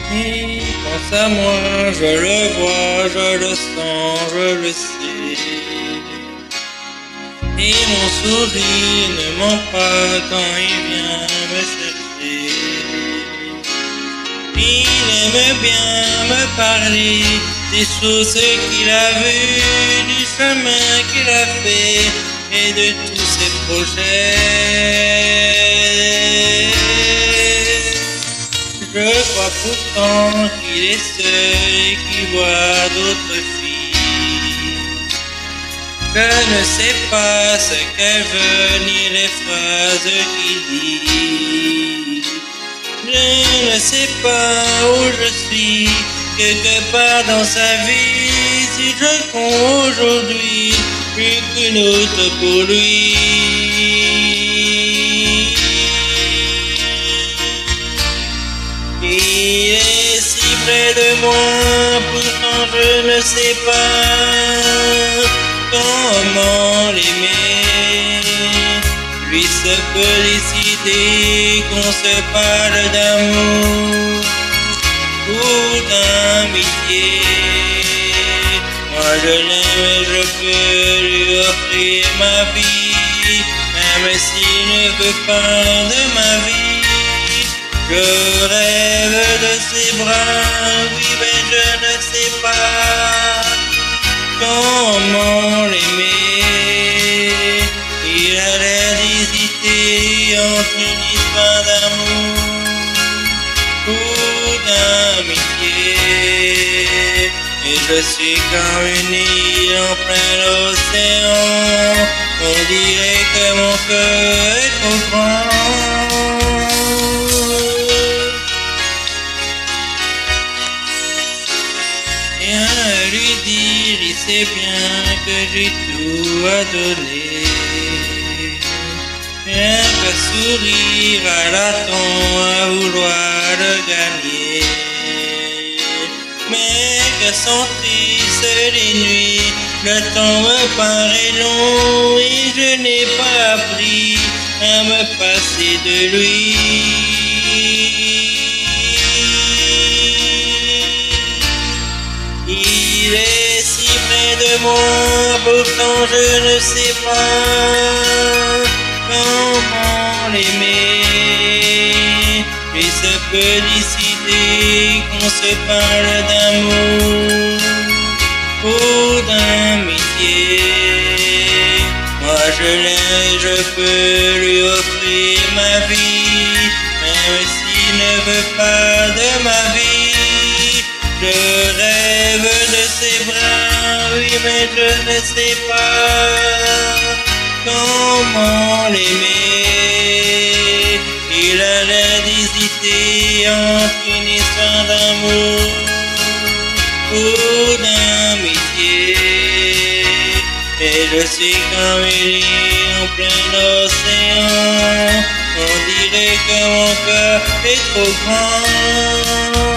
Il pense à moi, je le vois, je le sens, je le sais. Et mon sourire ne ment pas quand il vient me chercher. Il aime bien me parler des choses qu'il a vues, du chemin qu'il a fait et de tous ses projets. Je crois pourtant qu'il est seul et qu'il voit d'autres filles. Je ne sais pas ce qu'elle veut ni les phrases qu'il dit. Je ne sais pas où je suis, quelque part dans sa vie. Si je compte aujourd'hui, plus qu'une autre pour lui. Il est si près de moi, pourtant je ne sais pas comment l'aimer. Lui se peut décider qu'on se parle d'amour ou d'amitié. Moi je l'aime et je peux lui offrir ma vie, même s'il ne veut pas de ma vie. Je rêve de ses bras, oui, mais je ne sais pas comment l'aimer. Il a l'air d'hésiter entre une histoire d'amour ou d'amitié. Et je suis comme une île en plein océan. On dirait que mon cœur est trop grand. Rien à lui dire, il sait bien que j'ai tout à donner. Rien qu'à sourire, à l'attendre, à vouloir le gagner. Mais que sont-ils les nuits, le temps me paraît long et je n'ai pas appris à me passer de lui. Il est si près de moi, pourtant je ne sais pas comment l'aimer. Lui se peut décider qu'on se parle d'amour ou d'amitié. Moi je l'aime, je peux lui offrir ma vie, même s'il ne veut pas de ma vie. Je rêve de ses bras, oui, mais je ne sais pas comment l'aimer. Il a l'air d'hésiter entre une histoire d'amour ou d'amitié. Et je suis comme une île en plein océan. On dirait que mon cœur est trop grand.